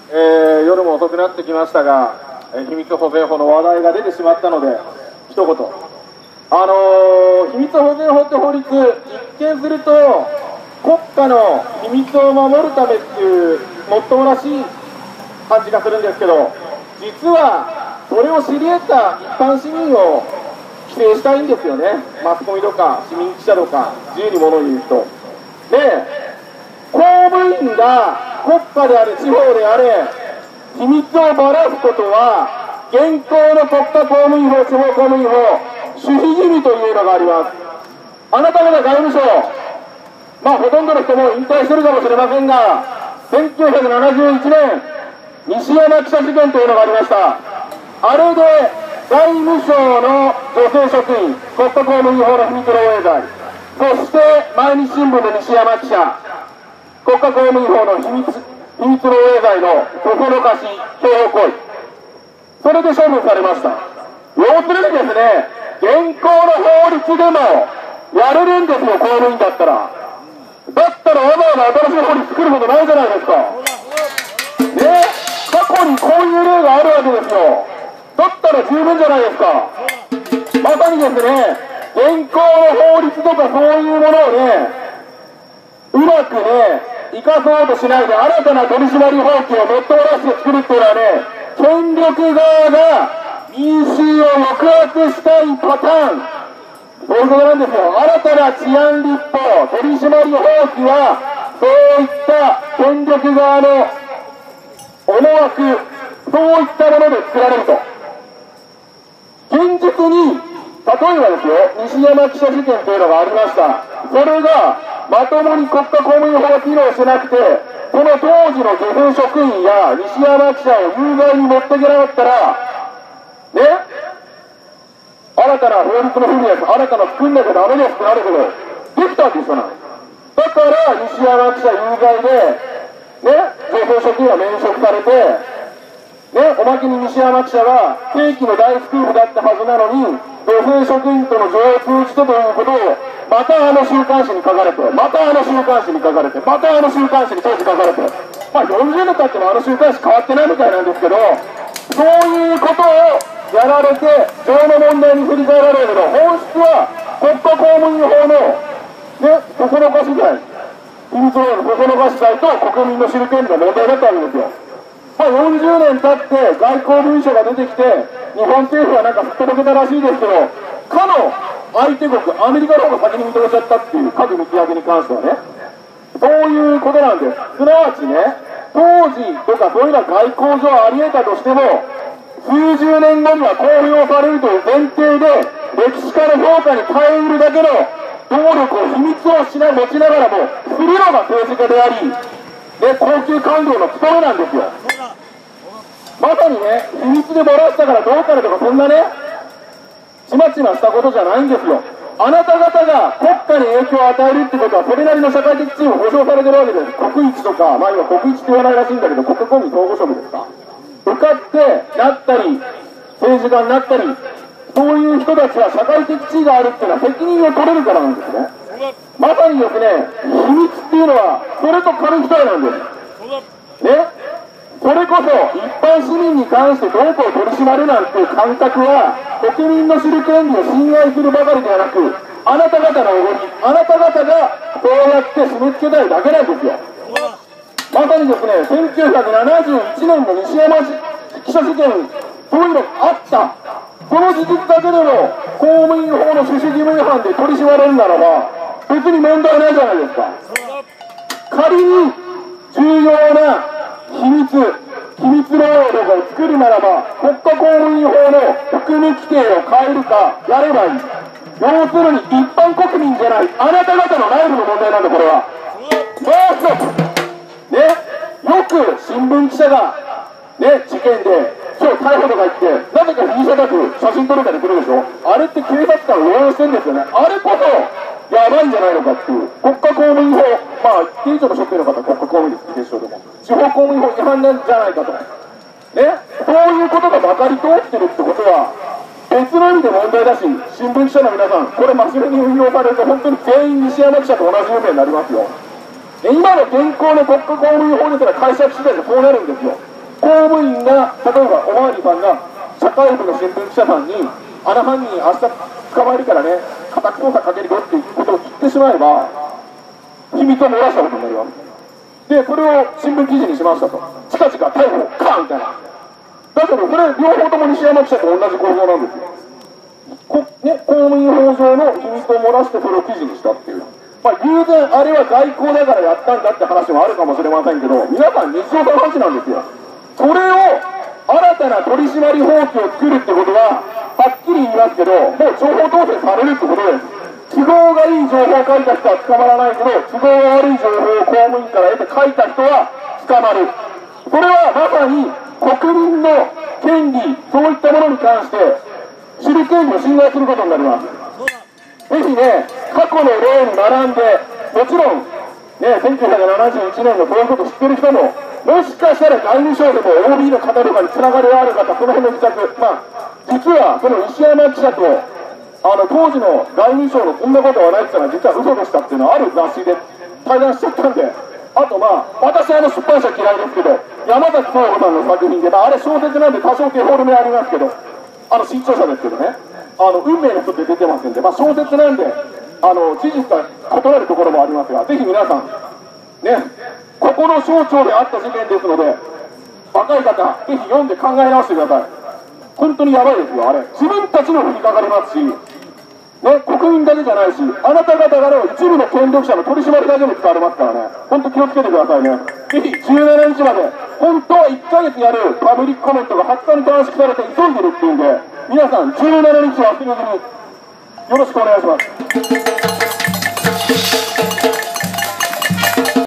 夜も遅くなってきましたが、秘密保全法の話題が出てしまったので、一言。秘密保全法って法律、一見すると、国家の秘密を守るためっていう、もっともらしい感じがするんですけど、実は、それを知り得た一般市民を規制したいんですよね。マスコミとか、市民記者とか、自由に物を言う人。で、公務員が国家であれ、地方であれ、秘密をばらすことは、現行の国家公務員法、地方公務員法、守秘義務というのがあります。あなた方外務省、ほとんどの人も引退してるかもしれませんが、1971年、西山記者事件というのがありました。あれで、外務省の女性職員、国家公務員法の秘密漏洩罪、そして毎日新聞の西山記者、国家公務員法の秘密漏洩罪のそそのかし、脅迫行為、それで処分されました。要するにですね、現行の法律でもやれるんですよ、公務員だったら。だったらわざわざ新しい法律作ることないじゃないですか。ね、過去にこういう例があるわけですよ。だったら十分じゃないですか。まさにですね、現行の法律とかそういうものをね、うまくね、生かそうとしないで新たな取締法規をもっともらして作るっていうのはね、権力側が民衆を抑圧したいパターン、そういうことなんですよ。新たな治安立法、取締法規は、そういった権力側の思惑、そういったもので作られると。現実に、例えばですよ、西山記者事件というのがありました。それが、まともに国家公務員法が機能してなくて、その当時の女性職員や西山記者を有罪に持っていけなかったら、ね、新たな法律の不備です、新たな作んなきゃダメですってなるけど、できたわけじゃない。だから、西山記者有罪で、ね、女性職員は免職されて、ね、おまけに西山記者は正規の大スクールだったはずなのに、女性職員との情を通じてということを、また週刊誌に書かれて、また週刊誌に書かれて、また週刊誌に当時書かれて、40年経っても週刊誌変わってないみたいなんですけど、そういうことをやられて、情の問題に振り返られるけど、本質は国家公務員法の、ね、そそのかし罪、秘密漏洩のそそのかし罪と国民の知る権利の問題だったわけですよ。40年経って外交文書が出てきて、日本政府はなんかすっとぼけたらしいですけど、かの相手国、アメリカの方が先に認めちゃったっていう、核密約に関してはね、そういうことなんです。すなわちね、当時とかそういうのは外交上あり得たとしても、数十年後には公表されるという前提で、歴史家の評価に耐えうるだけの能力を秘密を持ちながらも、するのが政治家であり、高級官僚の務めなんですよ。まさにね、秘密で漏らしたからどうかとか、そんなね、ちまちましたことじゃないんですよ。あなた方が国家に影響を与えるってことは、それなりの社会的地位を保障されてるわけです。国一とか、今国一って言わないらしいんだけど、国家公務員総合職ですか。受かってなったり、政治家になったり、そういう人たちは社会的地位があるっていうのは責任を取れるからなんですね。まさにですね、秘密っていうのは、それと紙一重なんです。ね。それこそ一般市民に関してどうこう取り締まるなんていう感覚は、国民の知る権利を侵害するばかりではなく、あなた方のおごり、あなた方がそうやって締め付けたいだけなんですよ。まさにですね、1971年の西山記者事件、そういうのがあった。その事実だけでも公務員法の趣旨義務違反で取り締まれるならば、別に問題ないじゃないですか。仮に重要な秘密漏洩を作るならば、国家公務員法の含み規定を変えるかやればいい。要するに一般国民じゃない、あなた方の内部の問題なんだ、これは。もう一つ、ね、よく新聞記者が、ね、事件で今日逮捕とか言って、なぜか被疑者宅写真撮るから来るでしょ。あれって警察官を応援してるんですよね。あれこそやばいんじゃないのかっていう。国家公務員法、一定以上の職員の方は国家公務員です、決勝でも。地方公務員法違反なんじゃないかと。ね、そういうことがまかり通ってるってことは、別の意味で問題だし、新聞記者の皆さん、これ真面目に運用されると、本当に全員西山記者と同じ運命になりますよ。今の現行の国家公務員法ですら解釈次第でそうなるんですよ。 公務員が、例えばおまわりさんが社会部の新聞記者さんに、あの犯人明日捕まえるからね、家宅捜索かけるよっていうことを言ってしまえば、秘密を漏らしたことになります。で、それを新聞記事にしましたと。近々逮捕かみたいな。だけど、これ、両方とも西山記者と同じ構造なんですよ。公務員法上の秘密を漏らしてそれを記事にしたっていう。まあ、偶然、あれは外交だからやったんだって話もあるかもしれませんけど、皆さん日常の話なんですよ。それを、新たな取締法規を作るってことは、はっきり言いますけど、もう情報統制されるってことです。都合がいい情報を書いた人は捕まらないけど、都合が悪い情報を公務員から得て書いた人は捕まる。それはまさに国民の権利、そういったものに関して、知る権利を侵害することになります。ぜひね、過去の例に学んで、もちろん、ね、1971年のそういうこと知ってる人も、もしかしたら外務省でも OB の方とかにつながりがある方、その辺の自宅、まあ、実はその石山記者と、当時の外務省のこんなことはないって言ったら実は嘘でしたっていうのはある雑誌で対談しちゃったんで、あとまあ私出版社嫌いですけど山崎聡子さんの作品で、まあ、あれ小説なんで多少デフォルメありますけど新潮社ですけどね運命の人って出てますんで、まあ、小説なんで事実とは異なるところもありますが、ぜひ皆さんねここの省庁であった事件ですので若い方ぜひ読んで考え直してください。本当にやばいですよ、あれ。自分たちの降りかかりますし、ね、国民だけじゃないし、あなた方からの一部の権力者の取り締まりだけに使われますからね、本当気をつけてくださいね。ぜひ17日まで、本当は1ヶ月やるパブリックコメントが20日に短縮されて急いでるっていうんで、皆さん17日忘れずによろしくお願いします。